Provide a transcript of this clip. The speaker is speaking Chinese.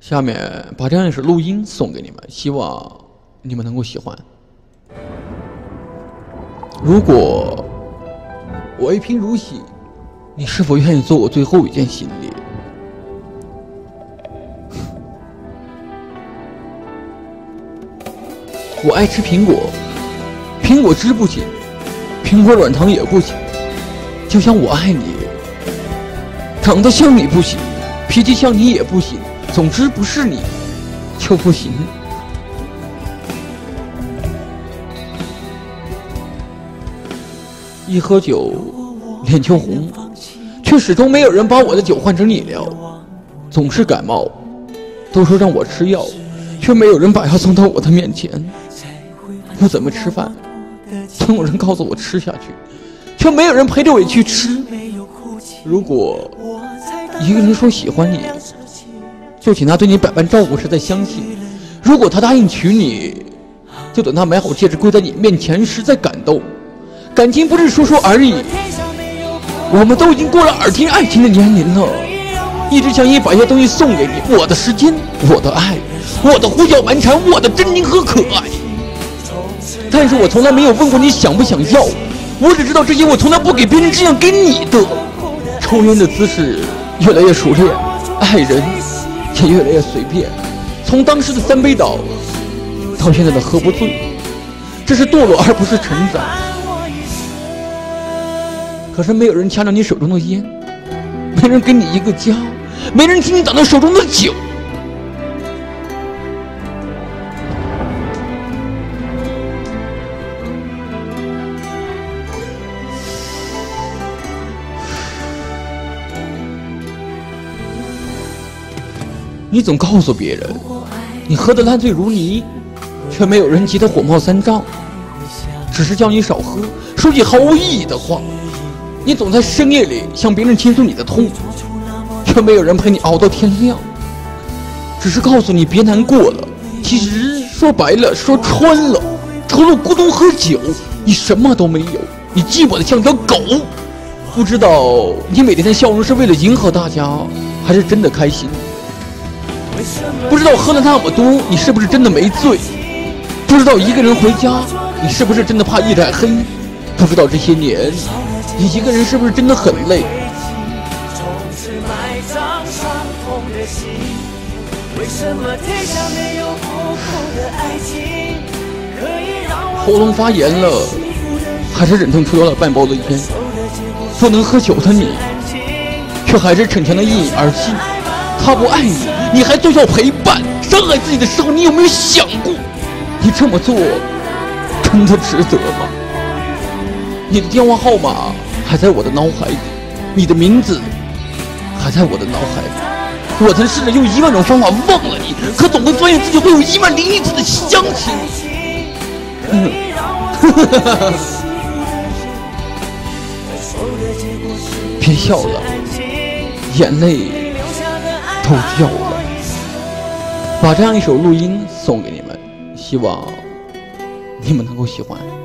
下面把这样一首录音送给你们，希望你们能够喜欢。如果我一贫如洗，你是否愿意做我最后一件行李？我爱吃苹果，苹果汁不行，苹果软糖也不行，就像我爱你，长得像你不行，脾气像你也不行，总之不是你就不行。一喝酒脸就红，却始终没有人把我的酒换成饮料。总是感冒，都说让我吃药，却没有人把药送到我的面前。不怎么吃饭，总有人告诉我吃下去，却没有人陪着我去吃。如果一个人说喜欢你，就请他对你百般照顾时再相信；如果他答应娶你，就等他买好戒指跪在你面前时再感动。感情不是说说而已，我们都已经过了耳听爱情的年龄了。一直想把一些东西送给你，我的时间，我的爱，我的胡搅蛮缠，我的真情和可爱。但是我从来没有问过你想不想要，我只知道这些我从来不给别人，只想给你的。抽烟的姿势越来越熟练，爱人也越来越随便，从当时的3杯倒到现在的喝不醉，这是堕落而不是成长。可是没有人掐着你手中的烟，没人给你一个家，没人听你打到手中的酒。你总告诉别人你喝得烂醉如泥，却没有人急得火冒三丈，只是叫你少喝，说句毫无意义的话。你总在深夜里向别人倾诉你的痛，却没有人陪你熬到天亮，只是告诉你别难过了。其实说白了，说穿了，除了咕咚喝酒，你什么都没有。你寂寞的像条狗，不知道你每天的笑容是为了迎合大家，还是真的开心。不知道喝了那么多，你是不是真的没醉？不知道一个人回家，你是不是真的怕夜太黑？不知道这些年你一个人是不是真的很累？喉咙发炎了，还是忍痛抽掉了半包的烟。不能喝酒的你，却还是逞强的一饮而尽。他不爱你，你还做要陪伴，伤害自己的时候，你有没有想过，你这么做真的值得吗？你的电话号码还在我的脑海里，你的名字还在我的脑海里。我曾试着用1万种方法忘了你，可总会发现自己会有10001次的相亲。别笑了，眼泪都掉了。把这样一首录音送给你们，希望你们能够喜欢。